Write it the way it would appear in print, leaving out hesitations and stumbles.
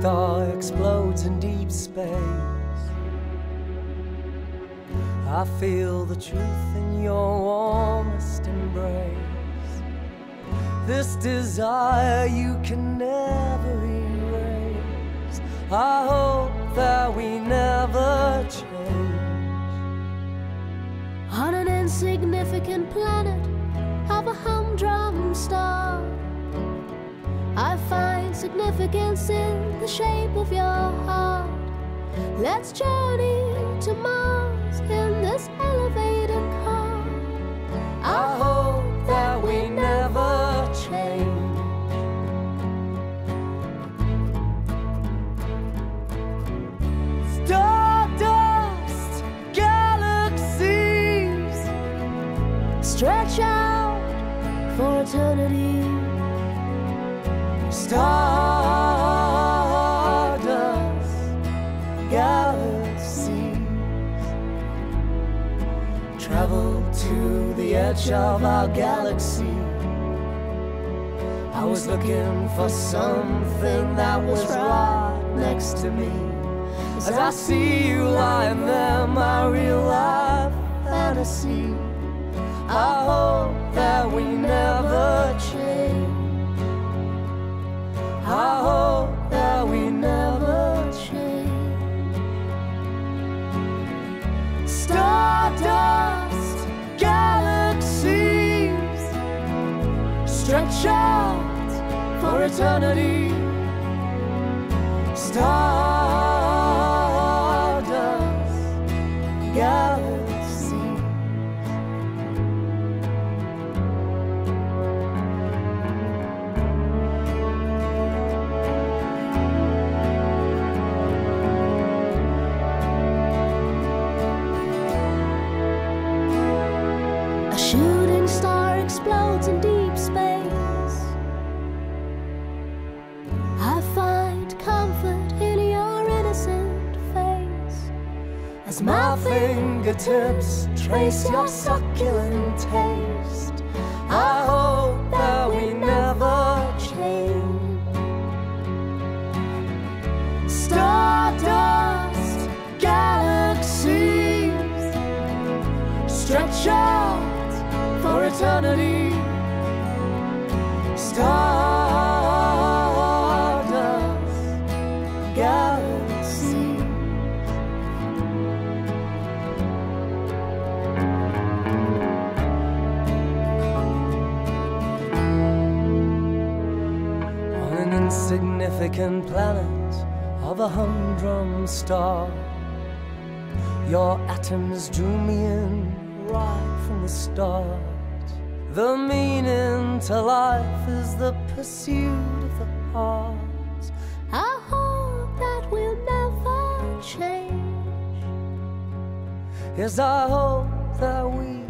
star explodes in deep space. I feel the truth in your warmest embrace. This desire you can never erase. I hope that we never change. On an insignificant planet of a humdrum star, I find significance in the shape of your heart. Let's journey to Mars in this elevated car. I hope that we never change. Stardust galaxies Stretch out for eternity. Stardust galaxies travel to the edge of our galaxy. I was looking for something that was right next to me. As I see you lying there, my real life fantasy. I hope that we never change. I hope that we never change. Stardust galaxies stretch out for eternity. Stardust galaxies. A shooting star explodes in deep space. I find comfort in your innocent face. As my fingertips trace your succulent taste, I hope that we never change. Stardust galaxies stretch out for eternity. Stardust galaxies. On an insignificant planet of a humdrum star, your atoms drew me in right from the start. The meaning to life is the pursuit of the heart. I hope that we'll never change. Yes, I hope that we